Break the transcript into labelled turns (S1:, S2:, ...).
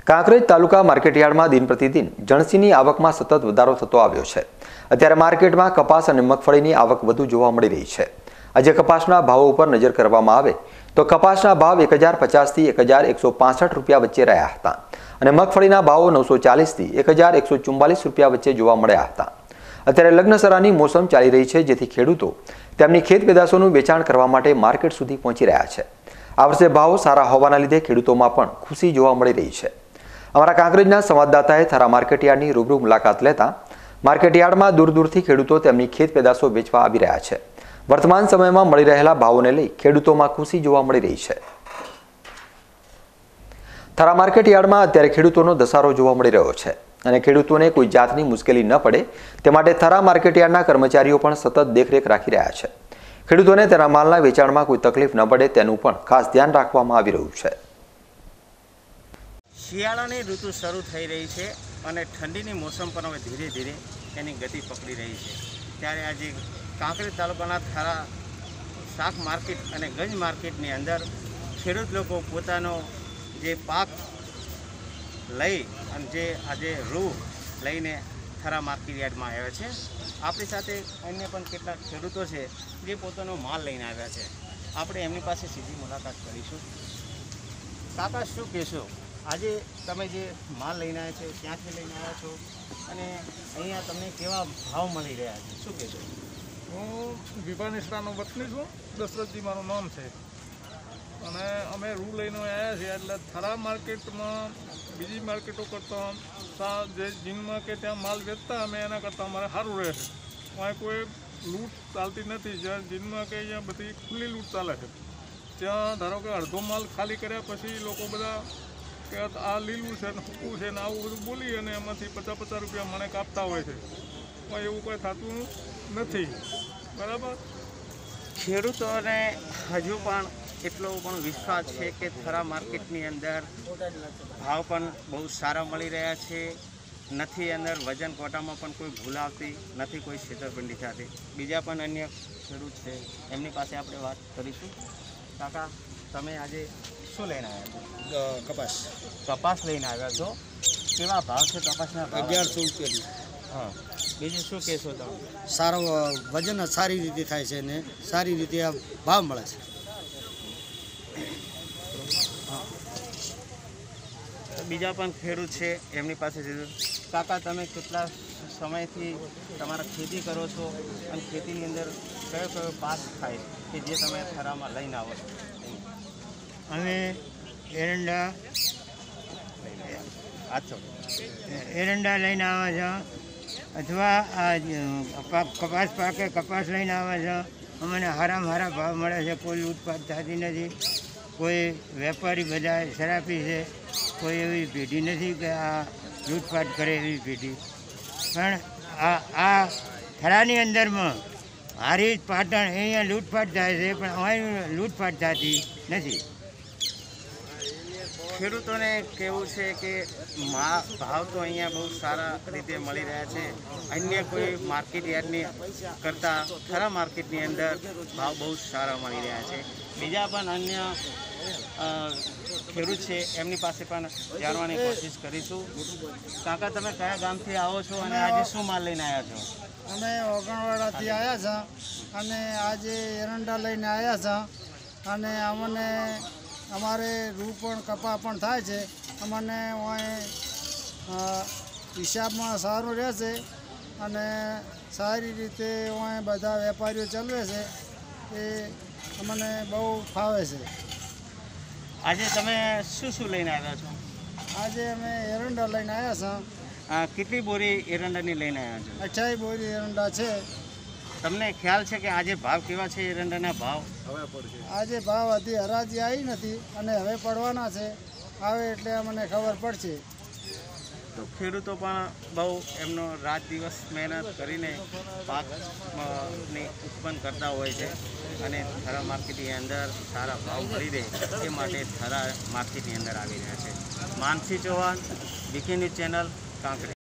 S1: કાંકરેજ તાલુકા માર્કેટયાર્ડમાં દિન પ્રતિદિન જણસીની આવકમાં સતત વધારો થતો આવ્યો છે। અત્યારે માર્કેટમાં કપાસ અને મગફળીની આવક વધુ જોવા મળી રહી છે। આજે કપાસના ભાવો ઉપર નજર કરવામાં આવે તો કપાસના ભાવ 1050 થી 1165 રૂપિયા વચ્ચે રહ્યા હતા અને મગફળીના ભાવો 940 થી 1144 રૂપિયા વચ્ચે જોવા મળ્યા હતા। અત્યારે લગ્નસરાની મોસમ ચાલી રહી છે, જેથી ખેડૂતો તેમની ખેત પેદાશોનું વેચાણ કરવા માટે માર્કેટ સુધી પહોંચી રહ્યા છે। આ વર્ષે ભાવ સારા હોવાના લીધે ખેડૂતોમાં પણ ખુશી જોવા મળી રહી છે। અમારા કાંકરેજના સંવાદદાતાએ થરા માર્કેટયાર્ડની રૂબરૂ મુલાકાત લેતા માર્કેટયાર્ડમાં દૂર દૂરથી ખેડૂતો તેમની ખેત પેદાશો વેચવા આવી રહ્યા છે। વર્તમાન સમયમાં મળી રહેલા ભાવોને લઈ ખેડૂતોમાં ખુશી જોવા મળી રહી છે। થરા માર્કેટયાર્ડમાં અત્યારે ખેડૂતોનો ધસારો જોવા મળી રહ્યો છે અને ખેડૂતોને કોઈ જાતની મુશ્કેલી ન પડે તે માટે થરા માર્કેટયાર્ડના કર્મચારીઓ પણ સતત દેખરેખ રાખી રહ્યા છે। ખેડૂતોને તેના માલના વેચાણમાં કોઈ તકલીફ ન પડે તેનું પણ ખાસ ધ્યાન રાખવામાં આવી રહ્યું છે।
S2: શિયાળાની ઋતુ શરૂ થઈ રહી છે અને ઠંડીની મોસમ પણ હવે ધીરે ધીરે એની ગતિ પકડી રહી છે। ત્યારે આજે કાંકરેજ તાલુકાના થરા શાક માર્કેટ અને ગંજ માર્કેટની અંદર ખેડૂત લોકો પોતાનો જે પાક લઈ અને જે આજે રૂ લઈને થરા માર્કેટયાર્ડમાં આવ્યા છે। આપણી સાથે અન્ય પણ કેટલાક ખેડૂતો છે જે પોતાનો માલ લઈને આવ્યા છે। આપણે એમની પાસે સીધી મુલાકાત કરીશું। કાકા, શું કહેશો? આજે તમે જે માલ લઈને આવ્યા છો, ક્યાંથી લઈને આવ્યા છો અને અહીંયા તમને કેવા ભાવ મળી રહ્યા છે, શું કહેશો?
S3: હું વિભાનિષ્ઠાનો વતની છું, દશરથજી મારું નામ છે અને અમે રૂ લઈને આવ્યા છીએ। એટલે થરા માર્કેટમાં બીજી માર્કેટો કરતાં જે જીનમાં કે ત્યાં માલ વેચતા અમે એના કરતાં અમારે સારું રહે છે। ત્યાં કોઈ લૂંટ ચાલતી નથી। જ્યાં જીનમાં કે અહીંયા બધી ખુલ્લી લૂંટ ચાલે છે। ત્યાં ધારો કે અડધો માલ ખાલી કર્યા પછી લોકો બધા કે આ લીલું છે ને સૂકું છે ને આવું બધું બોલી અને એમાંથી 50-50 રૂપિયા મને કાપતા હોય છે। પણ એવું કંઈ થતું નથી, બરાબર।
S2: ખેડૂતોને હજુ પણ એટલો પણ વિશ્વાસ છે કે થરા માર્કેટની અંદર ભાવ પણ બહુ સારા મળી રહ્યા છે। નથી અંદર વજન કોટામાં પણ કોઈ ભૂલ આવતી નથી, કોઈ છેતરપિંડી થતી। બીજા પણ અન્ય ખેડૂત છે, એમની પાસે આપણે વાત કરીશું। કાકા, તમે આજે શું લઈને આવ્યા છો? કપાસ લઈને આવ્યા છો। કેવા ભાવ છે કપાસના?
S4: 1100 રૂપિયા।
S2: હા, બીજું શું કહેશો તમે?
S4: સારો વજન સારી રીતે થાય છે ને સારી રીતે આ ભાવ મળે છે।
S2: બીજા પણ ખેડૂત છે, એમની પાસે જઈશું। કાકા, તમે કેટલા સમયથી તમારા ખેતી કરો છો અને ખેતીની અંદર કયો કયો પાક થાય કે જે તમે થરામાં લઈને આવો છો?
S5: અમે એરંડા લઈને આવે છે અથવા આ કપાસ પાકે કપાસ લઈને આવે છે। અમને હારામાં હારા ભાવ મળે છે, કોઈ લૂંટપાટ થતી નથી, કોઈ વેપારી બધા શરાપી છે, કોઈ એવી પેઢી નથી કે આ લૂંટપાટ કરે એવી પેઢી। પણ આ થરાની અંદરમાં હારીજ પાટણ અહીંયા લૂંટફાટ થાય છે, પણ અમારી લૂંટફાટ થતી નથી।
S2: ખેડૂતોને કેવું છે કે ભાવ તો અહીંયા બહુ સારા રીતે મળી રહ્યા છે। અન્ય કોઈ માર્કેટ યાર્ડની કરતાં થરા માર્કેટની અંદર ભાવ બહુ સારા મળી રહ્યા છે। બીજા પણ અન્ય ખેડૂત છે, એમની પાસે પણ જાણવાની કોશિશ કરીશું। કાકા, તમે કયા ગામથી આવો છો અને આજે શું માલ લઈને આવ્યા છો?
S6: અમે ઓગણવાડાથી આવ્યા છે અને આજે એરંડા લઈને આવ્યા છે અને અમને અમારે રૂ પણ કપા પણ થાય છે। અમને હિસાબમાં સારું રહેશે અને સારી રીતે બધા વેપારીઓ ચલાવે છે, એ અમને બહુ ફાવે છે।
S2: આજે તમે શું શું લઈને આવ્યા છો?
S6: આજે અમે એરંડા લઈને આવ્યા છે।
S2: કેટલી બોરી એરંડાની લઈને આવ્યા છો?
S6: 28 બોરી એરંડા છે।
S2: તમને ખ્યાલ છે કે આજે ભાવ કેવા છે એરંડાના ભાવ?
S6: આજે ભાવ હજી હરાજી આવી નથી અને હવે પડવાના છે। આવે એટલે અમને ખબર પડશે।
S2: તો ખેડૂતો પણ બહુ એમનો રાત દિવસ મહેનત કરીને પાકની ઉત્પન્ન કરતા હોય છે અને થરા માર્કેટની અંદર સારા ભાવ મળી રહે એ માટે થરા માર્કેટની અંદર આવી રહ્યા છે। Mansi Chauhan, VK news channel, Kankrej.